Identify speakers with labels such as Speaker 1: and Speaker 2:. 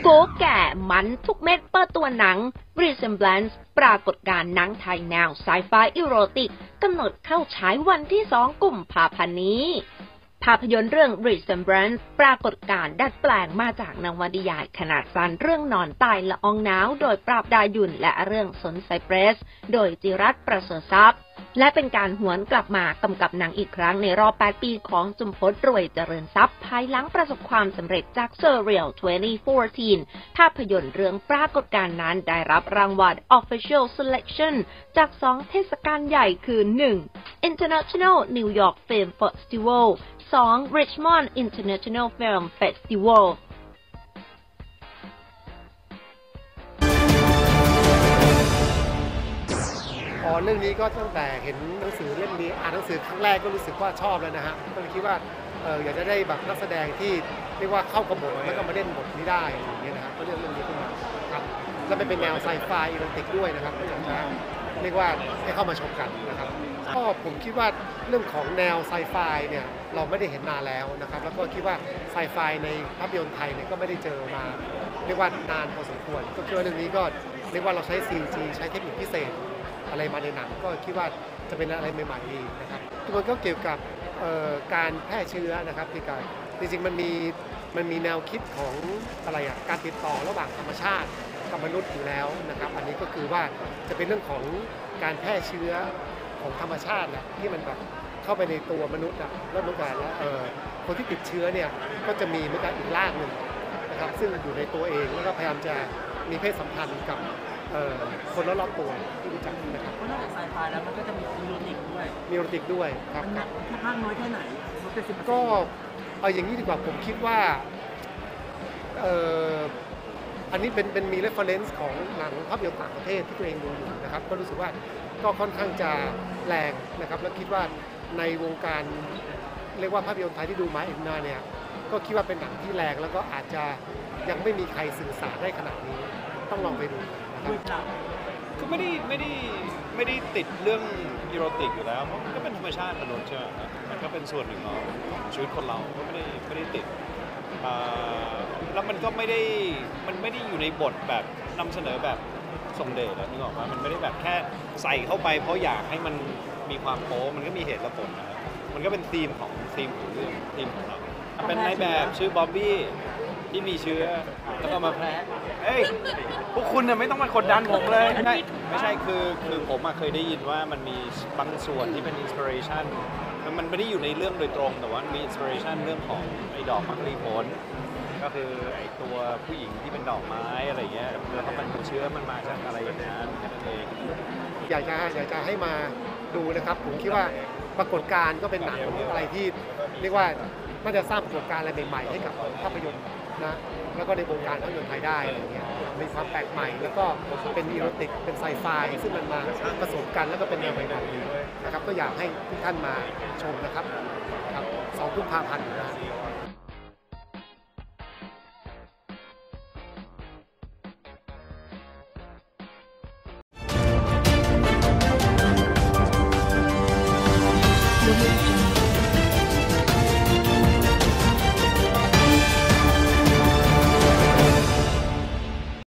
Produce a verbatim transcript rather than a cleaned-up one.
Speaker 1: โกแก่มันทุกเม็ดเปิดตัวหนัง Resemblance ปรากฏการณ์หนังไทยแนวไซไฟอีโรติกกำหนดเข้าฉายวันที่สองกุมภาพันธ์นี้ภาพยนตร์เรื่อง Resemblance ปรากฏการณ์ดัดแปลงมาจากนวนิยายขนาดสั้นเรื่องนอนตายละอองหนาวโดยปราบดายุนและเรื่องสนไซเปรสโดยจิรัตน์ประเสริฐทรัพย์และเป็นการหวนกลับมากำกับหนังอีกครั้งในรอบแปดปีของจุมพจน์รวยเจริญทรัพย์ภายหลังประสบความสำเร็จจาก Surreal สองพันสิบสี่ ภาพยนตร์เรื่องปรากฏการณ์นั้นได้รับรางวัล Official Selection จากสองเทศกาลใหญ่คือ หนึ่ง International New York Film Festival สอง Richmond International Film Festival
Speaker 2: อ๋อเรื่องนี้ก็ตั้งแต่เห็นหนังสือเล่มนี้อ่านหนังสือครั้งแรกก็รู้สึกว่าชอบแล้วนะฮะก็เลยคิดว่าเอออยากจะได้แบบนักแสดงที่เรียกว่าเข้ากับบทแล้วก็มาเล่นบทนี้ได้อย่างเงี้ยนะครับก็เลือกเรื่องนี้ขึ้นมาครับแล้วเป็นแนวไซไฟอีโรติกด้วยนะครับก็อยากจะเรียกว่าให้เข้ามาชมกันนะครับก็ผมคิดว่าเรื่องของแนวไซไฟเนี่ยเราไม่ได้เห็นนานแล้วนะครับแล้วก็คิดว่าไซไฟในภาพยนตร์ไทยเนี่ยก็ไม่ได้เจอมาเรียกว่านานพอสมควรก็คิดว่าเรื่องนี้ก็เรียกว่าเราใช้ ซี จี ใช้เทคนิคพิเศษอะไรมาในหนังก็คิดว่าจะเป็นอะไรใหม่ๆดีนะครับทุกคนก็เกี่ยวกับการแพร่เชื้อนะครับที่การจริงๆมันมีมันมีแนวคิดของอะไรอ่ะการติดต่อระหว่างธรรมชาติกับมนุษย์อยู่แล้วนะครับอันนี้ก็คือว่าจะเป็นเรื่องของการแพร่เชื้อของธรรมชาตินะที่มันแบบเข้าไปในตัวมนุษย์อ่ะแล้วเหมือนกันแล้วคนที่ติดเชื้อเนี่ยก็จะมีเหมือนกันอีกร่างหนึ่งนะครับซึ่งอยู่ในตัวเองแล้วก็พยายามจะมีเพศสัมพันธ์กับคนรอบๆตัวที่รู้จักนะครับ
Speaker 3: เพราะนอกจากไซไฟแล้วมันก็จะมีอีโรติกด้วย
Speaker 2: มีอีโรติกด้วยครับ
Speaker 3: มันหนักมากน้อยแค่ไหน
Speaker 2: ก็เอาอย่างนี้ดีกว่าผมคิดว่าเอ่ออันนี้เป็นเป็นมี reference ของหนังภาพยนตร์ต่างประเทศที่ตัวเองดูอยู่นะครับก็รู้สึกว่าก็ค่อนข้างจะแรงนะครับแล้วคิดว่าในวงการเรียกว่าภาพยนตร์ไทยที่ดูมาเอ็นนาเนี่ยก็คิดว่าเป็นหนังที่แรงแล้วก็อาจจะยังไม่มีใครสื่อสารได้ขนาดนี้ต้องลองไปดู
Speaker 4: ก็ไม่ได้ไม่ได้ไม่ได้ติดเรื่องอีโรติกอยู่แล้วเพราะมันก็เป็นธรรมชาติมนุษย์ใช่ไหมมันก็เป็นส่วนหนึ่งของชีวิตคนเราก็ไม่ได้ไม่ได้ติดแล้วมันก็ไม่ได้มันไม่ได้อยู่ในบทแบบนำเสนอแบบทรงเดชแล้วนึกออกว่ามันไม่ได้แบบแค่ใส่เข้าไปเพราะอยากให้มันมีความโป๊มันก็มีเหตุและผลนะครับมันก็เป็นธีมของธีมของเรื่องธีมของเราเป็นนายแบบชื่อบ๊อบบี้ที่มีเชื้อแล้วก็มาแพร่เอ้ยพวกคุณน่ะไม่ต้องมากดดันผมเลยไม่ใช่ไม่ใช่คือคือผมเคยได้ยินว่ามันมีบางส่วนที่เป็นอินสปิเรชันมันไม่ได้อยู่ในเรื่องโดยตรงแต่ว่ามีอินสปิเรชันเรื่องของไอ้ดอกมักรีผลก็คือไอ้ตัวผู้หญิงที่เป็นดอกไม้อะไรเงี้ยแล้วมันเชื้อมันมาจากอะไรอย่างนั้นแค่นั้นเอง
Speaker 2: อยากจะอยากจะให้มาดูนะครับผมคิดว่าปรากฏการณ์ก็เป็นหนังอะไรที่เรียกว่าน่าจะสร้างปรากฏการณ์อะไรใหม่ๆให้กับภาพยนตร์นะแล้วก็ในวงการภาพยนตร์ไทยได้อะไรเงี้ยมีความแปลกใหม่แล้วก็เป็นอีโรติกเป็นไซไฟซึ่งมันมาผสมกันแล้วก็เป็นแนวใหม่ๆนะครับก็อยากให้ทุกท่านมาชมนะครับครับสองกุมภาพันธ์นะ